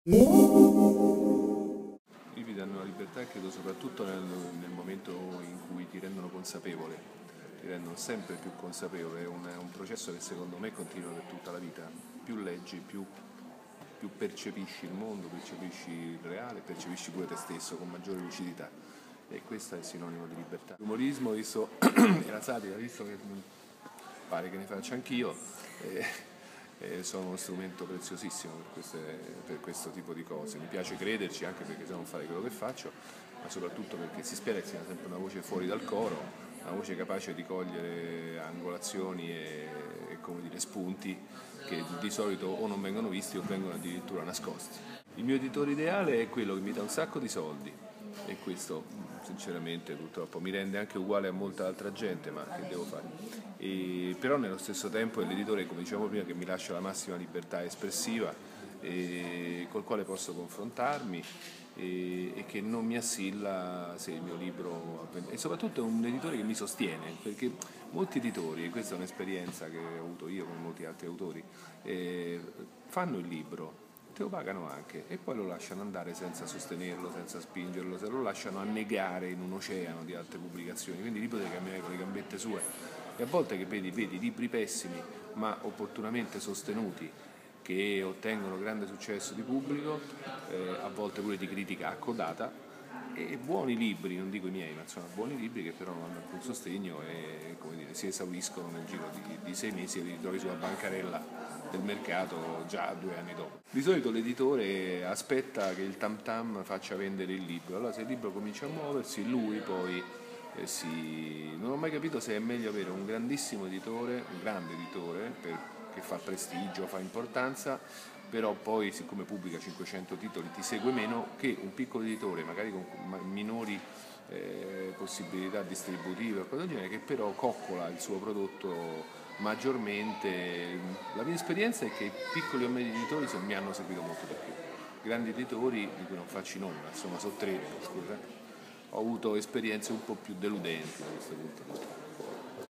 I libri danno la libertà, credo, soprattutto nel momento in cui ti rendono consapevole, ti rendono sempre più consapevole. È un processo che secondo me continua per tutta la vita. Più leggi, più percepisci il mondo, percepisci il reale, percepisci pure te stesso con maggiore lucidità. E questo è sinonimo di libertà. L'umorismo, visto, e la satira, visto che pare che ne faccia anch'io, sono uno strumento preziosissimo per questo tipo di cose. Mi piace crederci, anche perché se non fare quello che faccio, ma soprattutto perché si spera che sia sempre una voce fuori dal coro, una voce capace di cogliere angolazioni e come dire, spunti che di solito o non vengono visti o vengono addirittura nascosti. Il mio editore ideale è quello che mi dà un sacco di soldi, e questo sinceramente purtroppo mi rende anche uguale a molta altra gente, ma che devo fare? Però nello stesso tempo è l'editore, come dicevamo prima, che mi lascia la massima libertà espressiva, col quale posso confrontarmi, e che non mi assilla se il mio libro, e soprattutto è un editore che mi sostiene, perché molti editori, e questa è un'esperienza che ho avuto io con molti altri autori, fanno il libro, te lo pagano anche e poi lo lasciano andare senza sostenerlo, senza spingerlo, se lo lasciano annegare in un oceano di altre pubblicazioni, quindi il libro deve camminare con le gambette sue. E a volte che vedi libri pessimi ma opportunamente sostenuti, che ottengono grande successo di pubblico, a volte pure di critica accodata, e buoni libri, non dico i miei, ma insomma buoni libri che però non hanno alcun sostegno e, come dire, si esauriscono nel giro di 6 mesi e li ritrovi sulla bancarella del mercato già 2 anni dopo. Di solito l'editore aspetta che il tam tam faccia vendere il libro, allora se il libro comincia a muoversi lui poi non ho mai capito se è meglio avere un grandissimo editore, un grande editore che fa prestigio, fa importanza, però poi siccome pubblica 500 titoli ti segue meno, che un piccolo editore magari con minori possibilità distributive o cose del genere, che però coccola il suo prodotto maggiormente. La mia esperienza è che i piccoli o medi editori mi hanno seguito molto di più. Grandi editori di cui non faccio nome, insomma sono 3, scusa, ho avuto esperienze un po' più deludenti da questo punto di vista.